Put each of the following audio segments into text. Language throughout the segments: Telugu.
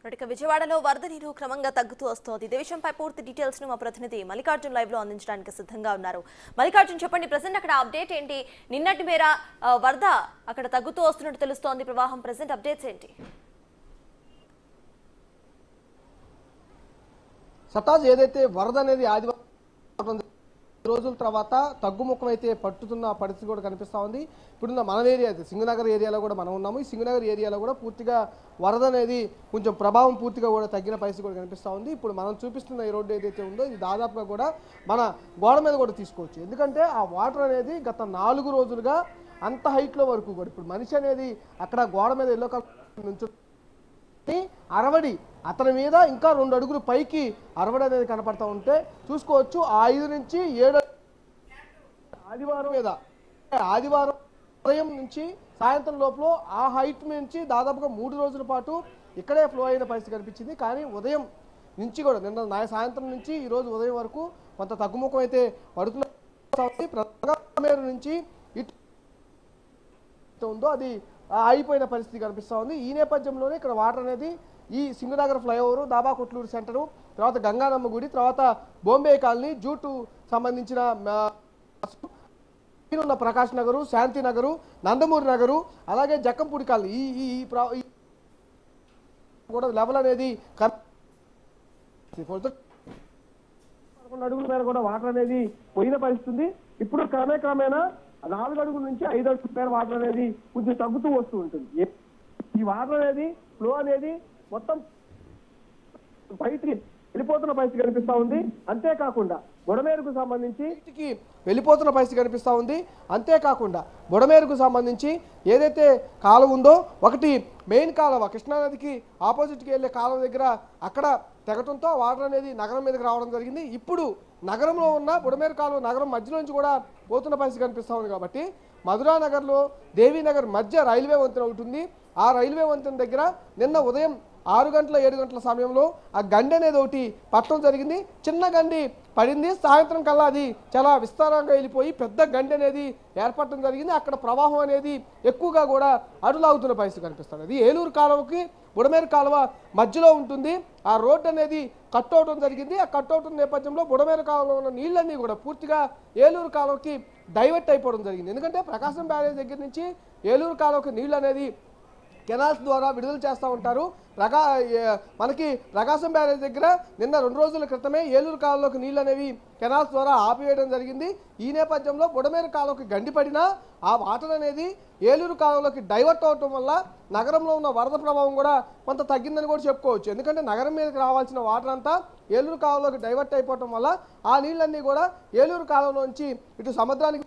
విజయవాడలో వరద నీరు క్రమంగా తగ్గుతూ వస్తోంది. ఇదే విషయంపై పూర్తి డీటెయిల్స్ ను మా ప్రతినిధి మల్లికార్జున్ లైవ్ లో అందించడానికి సిద్ధంగా ఉన్నారు. మల్లికార్జున్, చెప్పండి, ప్రెజెంట్ అక్కడ అప్డేట్ ఏంటి? నిన్నటి మేర వరద అక్కడ తగ్గుతూ వస్తున్నట్టు తెలుస్తోంది. ప్రవాహం ప్రెజెంట్ అప్డేట్స్ ఏంటి? సతాజ్, ఏదైతే వరద అనేది ఆదివారం రోజుల తర్వాత తగ్గుముఖం అయితే పట్టుతున్న పరిస్థితి కూడా కనిపిస్తూ ఉంది. ఇప్పుడున్న మన ఏరియా అయితే సింగనగర్ ఏరియాలో కూడా మనం ఉన్నాము. ఈ సింగనగర్ ఏరియాలో కూడా పూర్తిగా వరద అనేది కొంచెం ప్రభావం పూర్తిగా కూడా తగ్గిన పరిస్థితి కూడా కనిపిస్తూ ఉంది. ఇప్పుడు మనం చూపిస్తున్న ఈ రోడ్డు ఏదైతే ఉందో ఇది దాదాపుగా కూడా మన గోడ మీద కూడా తీసుకోవచ్చు. ఎందుకంటే ఆ వాటర్ అనేది గత 4 రోజులుగా అంత హైట్లో వరకు కూడా ఇప్పుడు మనిషి అనేది అక్కడ గోడ మీద ఎల్లో కలర్ నుంచి అరవడి అతని మీద ఇంకా 2 అడుగులు పైకి అరవడి అనేది కనపడతా ఉంటే చూసుకోవచ్చు. 5 నుంచి 7 ఆదివారం ఉదయం నుంచి సాయంత్రం లోపల ఆ హైట్ నుంచి దాదాపుగా 3 రోజుల పాటు ఇక్కడే ఫ్లో అయిన పరిస్థితి కనిపించింది. కానీ ఉదయం నుంచి కూడా నిన్న సాయంత్రం నుంచి ఈ రోజు ఉదయం వరకు కొంత తగ్గుముఖం అయితే పడుతున్న నుంచి ఇటు ఉందో అది అయిపోయిన పరిస్థితి కనిపిస్తూ ఉంది. ఈ నేపథ్యంలోనే ఇక్కడ వాటర్ అనేది ఈ సింగనగర్ ఫ్లైఓవర్, దాబా కొట్లూరు సెంటరు, తర్వాత గంగానమ్మ గుడి, తర్వాత బొంబే కాలనీ, జూటు సంబంధించిన ఉన్న ప్రకాష్ నగరు, శాంతి నగరు, నందమూరి నగరు, అలాగే జక్కంపూడి కాలనీ ఈ కూడా లెవెల్ అనేది 11 అడుగుల మేర కూడా వాటర్ అనేది పోయిన పరిస్థితి. ఇప్పుడు క్రమేణా 4 అడుగుల నుంచి 5 అడుగుల మేర వాటర్ అనేది కొంచెం తగ్గుతూ వస్తూ ఉంటుంది. ఈ వాటర్ అనేది ఫ్లో అనేది మొత్తం బయటికి వెళ్ళిపోతున్న పరిస్థితి కనిపిస్తా ఉంది. అంతేకాకుండా బుడమేరుకు సంబంధించి వెళ్ళిపోతున్న పరిస్థితి కనిపిస్తా ఉంది. అంతేకాకుండా బుడమేరుకు సంబంధించి ఏదైతే కాలువ ఉందో, ఒకటి మెయిన్ కాలువ కృష్ణానదికి ఆపోజిట్కి వెళ్ళే కాలువ దగ్గర అక్కడ తెగటంతో వాటర్ అనేది నగరం మీదకి రావడం జరిగింది. ఇప్పుడు నగరంలో ఉన్న బుడమేరు కాలువ నగరం మధ్యలో నుంచి కూడా పోతున్న పరిస్థితి కనిపిస్తూ ఉంది. కాబట్టి మధురా నగర్లో దేవీనగర్ మధ్య రైల్వే వంతెన ఉంటుంది. ఆ రైల్వే వంతెన దగ్గర నిన్న ఉదయం 6 గంటల 7 గంటల సమయంలో ఆ గండి అనేది ఒకటి పట్టడం జరిగింది. చిన్న గండి పడింది. సాయంత్రం కల్లా అది చాలా విస్తారంగా వెళ్ళిపోయి పెద్ద గండి అనేది ఏర్పడటం జరిగింది. అక్కడ ప్రవాహం అనేది ఎక్కువగా కూడా అడులాగుతున్న పరిస్థితి కనిపిస్తుంది. అది ఏలూరు కాలువకి బుడమేరు కాలువ మధ్యలో ఉంటుంది. ఆ రోడ్డు అనేది కట్ అవడం జరిగింది. ఆ కట్ అవడం నేపథ్యంలో బుడమేరు కాలువలో ఉన్న నీళ్ళన్నీ కూడా పూర్తిగా ఏలూరు కాలువకి డైవర్ట్ అయిపోవడం జరిగింది. ఎందుకంటే ప్రకాశం బ్యారేజ్ దగ్గర నుంచి ఏలూరు కాలువకి నీళ్ళు అనేది కెనాల్స్ ద్వారా విడుదల చేస్తూ ఉంటారు. మనకి ప్రకాశం బ్యారేజ్ దగ్గర నిన్న 2 రోజుల క్రితమే ఏలూరు కాలువలోకి నీళ్ళు అనేవి కెనాల్స్ ద్వారా ఆపివేయడం జరిగింది. ఈ నేపథ్యంలో బుడమేరు కాలువకి గండిపడినా ఆ వాటర్ అనేది ఏలూరు కాలువలోకి డైవర్ట్ అవటం వల్ల నగరంలో ఉన్న వరద ప్రభావం కూడా కొంత తగ్గిందని కూడా చెప్పుకోవచ్చు. ఎందుకంటే నగరం మీదకి రావాల్సిన వాటర్ అంతా ఏలూరు కాలువలోకి డైవర్ట్ అయిపోవటం వల్ల ఆ నీళ్ళన్నీ కూడా ఏలూరు కాలువ నుంచి ఇటు సముద్రానికి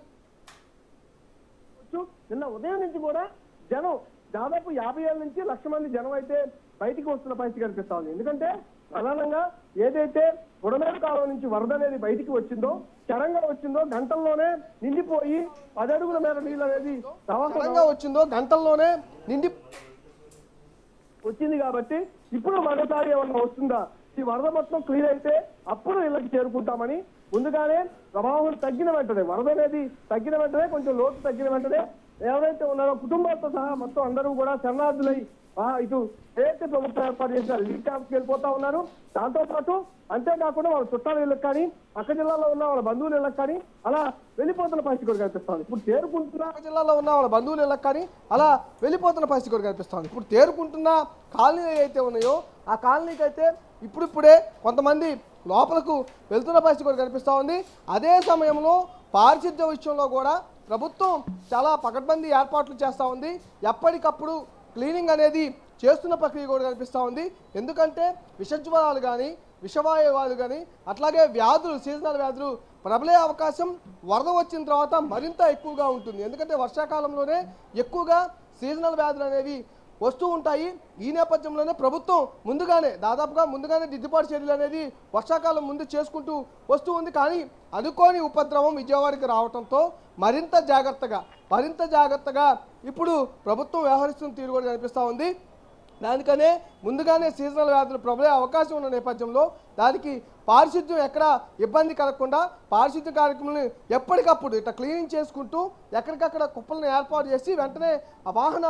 నిన్న ఉదయం నుంచి కూడా జనం దాదాపు 50,000 నుంచి 1,00,000 మంది జనం అయితే బయటికి వస్తున్న పరిస్థితి కనిపిస్తా ఉంది. ఎందుకంటే ప్రధానంగా ఏదైతే బుడమేరు కాలువ నుంచి వరద అనేది బయటికి వచ్చిందో, చరంగా వచ్చిందో, గంటల్లోనే నిండిపోయి 10 అడుగుల మేర నీళ్ళు అనేది వచ్చిందో గంటల్లోనే నిండి వచ్చింది. కాబట్టి ఇప్పుడు మరోసారి ఏమన్నా వస్తుందా, ఈ వరద మొత్తం క్లియర్ అయితే అప్పుడు ఇళ్ళకి చేరుకుంటామని ముందుగానే ప్రవాహం తగ్గిన వెంటనే, వరద అనేది తగ్గిన వెంటనే, కొంచెం లోతు తగ్గిన వెంటనే ఎవరైతే ఉన్నారో కుటుంబాలతో సహా మొత్తం అందరూ కూడా శరణార్థులై ఇటు ఏదైతే ప్రభుత్వం ఏర్పాటు చేసిన రిలీఫ్ క్యాంప్కి వెళ్ళిపోతా ఉన్నారు. దాంతో పాటు అంతేకాకుండా వాళ్ళ చుట్టాల ఇళ్ళకి కానీ, పక్క జిల్లాలో ఉన్న వాళ్ళ బంధువుల ఇళ్ళకి కానీ అలా వెళ్ళిపోతున్న పరిస్థితి కూడా కనిపిస్తుంది. ఇప్పుడు తేరుకుంటున్న జిల్లాలో ఉన్న వాళ్ళ బంధువుల ఇళ్ళకి కానీ అలా వెళ్ళిపోతున్న పరిస్థితి కూడా కనిపిస్తుంది. ఇప్పుడు తేరుకుంటున్న కాలనీలు అయితే ఉన్నాయో ఆ కాలనీకి అయితే ఇప్పుడిప్పుడే కొంతమంది లోపలకు వెళ్తున్న పరిస్థితి కూడా కనిపిస్తూ ఉంది. అదే సమయంలో పారిశుద్ధ్య విషయంలో కూడా ప్రభుత్వం చాలా పకడ్బందీ ఏర్పాట్లు చేస్తూ ఉంది. ఎప్పటికప్పుడు క్లీనింగ్ అనేది చేస్తున్న ప్రక్రియ కూడా కనిపిస్తూ ఉంది. ఎందుకంటే విషజ్వరాలు కానీ, విషవాయువాలు కానీ, అట్లాగే వ్యాధులు, సీజనల్ వ్యాధులు ప్రబలే అవకాశం వరద వచ్చిన తర్వాత మరింత ఎక్కువగా ఉంటుంది. ఎందుకంటే వర్షాకాలంలోనే ఎక్కువగా సీజనల్ వ్యాధులు అనేవి వస్తూ ఉంటాయి. ఈ నేపథ్యంలోనే ప్రభుత్వం ముందుగానే దిద్దుబాటు చర్యలు అనేది వర్షాకాలం ముందు చేసుకుంటూ వస్తూ ఉంది. కానీ అనుకోని ఉపద్రవం విజయవాడకి రావడంతో మరింత జాగ్రత్తగా ఇప్పుడు ప్రభుత్వం వ్యవహరిస్తున్న తీరు కూడా కనిపిస్తూ ఉంది. దానికనే ముందుగానే సీజనల్ వ్యాధులు ప్రబలే అవకాశం ఉన్న నేపథ్యంలో దానికి పారిశుద్ధ్యం ఎక్కడ ఇబ్బంది కలగకుండా పారిశుద్ధ్య కార్యక్రమాలను ఎప్పటికప్పుడు ఇట్లా క్లీనింగ్ చేసుకుంటూ ఎక్కడికక్కడ కుప్పలను ఏర్పాటు చేసి వెంటనే ఆ వాహనాలని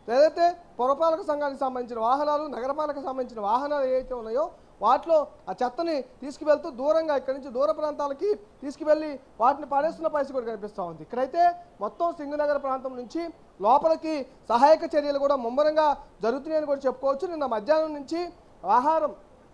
ఏదైతే పురపాలక సంఘానికి సంబంధించిన వాహనాలు, నగరపాలక సంబంధించిన వాహనాలు ఏవైతే ఉన్నాయో వాటిలో ఆ చెత్తని తీసుకువెళ్తూ దూరంగా ఇక్కడి నుంచి దూర ప్రాంతాలకి తీసుకువెళ్ళి వాటిని పడేస్తున్న పరిస్థితి కూడా కనిపిస్తూ ఉంది. ఇక్కడైతే మొత్తం సింగనగర్ ప్రాంతం నుంచి లోపలికి సహాయక చర్యలు కూడా ముమ్మరంగా జరుగుతున్నాయని కూడా చెప్పుకోవచ్చు. నిన్న మధ్యాహ్నం నుంచి ఆహారం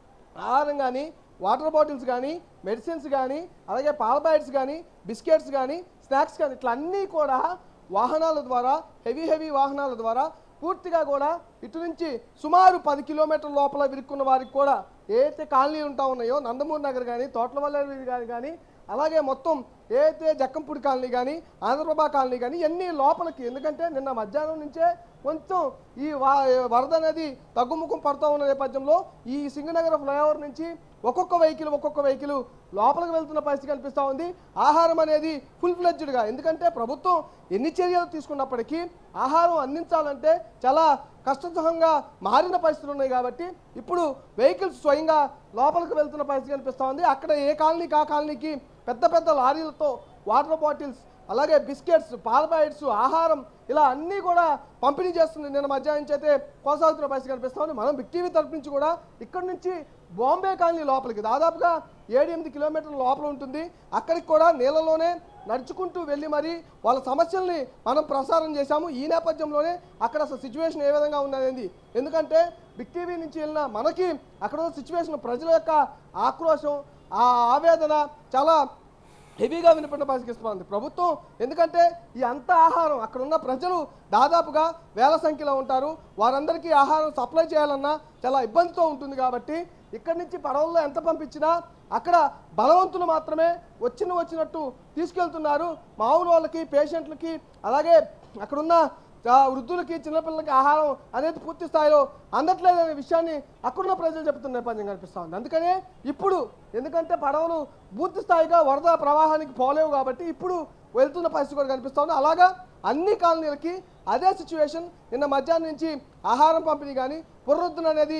కానీ, వాటర్ బాటిల్స్ కానీ, మెడిసిన్స్ కానీ, అలాగే పాల ప్యాకెట్స్ కానీ, బిస్కెట్స్ కానీ, స్నాక్స్ కానీ ఇట్లా అన్నీ కూడా వాహనాల ద్వారా హెవీ వాహనాల ద్వారా పూర్తిగా కూడా ఇటు నుంచి సుమారు 10 కిలోమీటర్ల లోపల విరుక్కున్న వారికి కూడా ఏదైతే కాలనీలు ఉంటా ఉన్నాయో నందమూరి నగర్ కానీ, తోటలవల్లి వీధి కానీ, అలాగే మొత్తం ఏదైతే జక్కంపూడి కాలనీ కానీ, ఆంధ్రప్రభ కాలనీ కానీ ఇవన్నీ లోపలికి, ఎందుకంటే నిన్న మధ్యాహ్నం నుంచే కొంచెం ఈ వరద అనేది తగ్గుముఖం పడుతూ ఉన్న నేపథ్యంలో ఈ సింగనగర్ ఫ్లైఓవర్ నుంచి ఒక్కొక్క వెహికల్ లోపలికి వెళ్తున్న పరిస్థితి కనిపిస్తూ ఉంది. ఆహారం అనేది ఫుల్ ఫ్లెడ్జ్డ్గా, ఎందుకంటే ప్రభుత్వం ఎన్ని చర్యలు తీసుకున్నప్పటికీ ఆహారం అందించాలంటే చాలా కష్టతరంగా మారిన పరిస్థితులు ఉన్నాయి. కాబట్టి ఇప్పుడు వెహికల్స్ స్వయంగా లోపలికి వెళ్తున్న పరిస్థితి కనిపిస్తూ ఉంది. అక్కడ ఏ కాలనీకి ఆ కాలనీకి పెద్ద లారీలతో వాటర్ బాటిల్స్, అలాగే బిస్కెట్స్, పాల ప్యాకెట్స్, ఆహారం ఇలా అన్నీ కూడా పంపిణీ చేస్తుంది. నిన్న మధ్యాహ్నం నుంచి అయితే కొనసాగుతున్న పరిస్థితి కనిపిస్తూ ఉంది. మనం బిగ్ టీవీ తరపు నుంచి కూడా ఇక్కడ నుంచి బాంబే కాలనీ లోపలికి దాదాపుగా 7-8 కిలోమీటర్ల లోపల ఉంటుంది. అక్కడికి కూడా నీళ్ళలోనే నడుచుకుంటూ వెళ్ళి మరి వాళ్ళ సమస్యల్ని మనం ప్రసారం చేశాము. ఈ నేపథ్యంలోనే అక్కడ అసలు సిచ్యువేషన్ ఏ విధంగా ఉన్నది, ఎందుకంటే బిగ్ టీవీ నుంచి వెళ్ళిన మనకి అక్కడ ఉన్న సిచ్యువేషన్, ప్రజల యొక్క ఆక్రోశం, ఆ ఆవేదన చాలా హెవీగా వినపడిన పరిస్థితి ప్రభుత్వం. ఎందుకంటే ఈ అంత ఆహారం అక్కడ ఉన్న ప్రజలు దాదాపుగా వేల సంఖ్యలో ఉంటారు. వారందరికీ ఆహారం సప్లై చేయాలన్నా చాలా ఇబ్బందితో ఉంటుంది. కాబట్టి ఇక్కడి నుంచి పడవల్లో ఎంత పంపించినా అక్కడ బలవంతులు మాత్రమే వచ్చినట్టు తీసుకెళ్తున్నారు. మామూలు వాళ్ళకి, పేషెంట్లకి, అలాగే అక్కడున్న వృద్ధులకి, చిన్నపిల్లలకి ఆహారం అనేది పూర్తి స్థాయిలో అందట్లేదనే విషయాన్ని అక్కడున్న ప్రజలు చెప్తున్న నేపథ్యం కనిపిస్తూ ఉంది. అందుకనే ఇప్పుడు, ఎందుకంటే పడవలు పూర్తి స్థాయిగా వరద ప్రవాహానికి పోలేవు కాబట్టి ఇప్పుడు వెళ్తున్న పరిస్థితి కూడా కనిపిస్తూ ఉంది. అలాగా అన్ని కాలనీలకి అదే సిచ్యువేషన్. నిన్న మధ్యాహ్నం నుంచి ఆహారం పంపిణీ కానీ పునరుద్ధరణ అనేది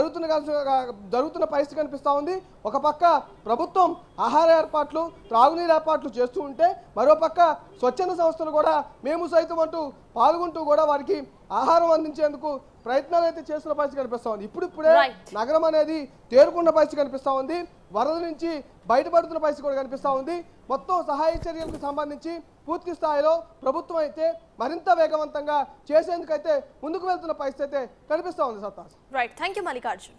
జరుగుతున్న పరిస్థితి కనిపిస్తూ ఉంది. ఒక పక్క ప్రభుత్వం ఆహార ఏర్పాట్లు, త్రాగునీరు ఏర్పాట్లు చేస్తూ ఉంటే మరోపక్క స్వచ్ఛంద సంస్థలు కూడా మేము సైతం అంటూ పాల్గొంటూ కూడా వారికి ఆహారం అందించేందుకు ప్రయత్నాలు అయితే చేస్తున్న పరిస్థితి కనిపిస్తూ ఉంది. ఇప్పుడే నగరం అనేది తేరుకున్న పరిస్థితి కనిపిస్తూ ఉంది. వరద నుంచి బయటపడుతున్న పరిస్థితి కూడా కనిపిస్తూ ఉంది. మొత్తం సహాయ చర్యలకు సంబంధించి పూర్తి స్థాయిలో ప్రభుత్వం అయితే మరింత వేగవంతంగా చేసేందుకైతే ముందుకు వెళ్తున్న పరిస్థితి అయితే కనిపిస్తూ ఉంది. సత్తాస్. Right, thank you Mallikarjun.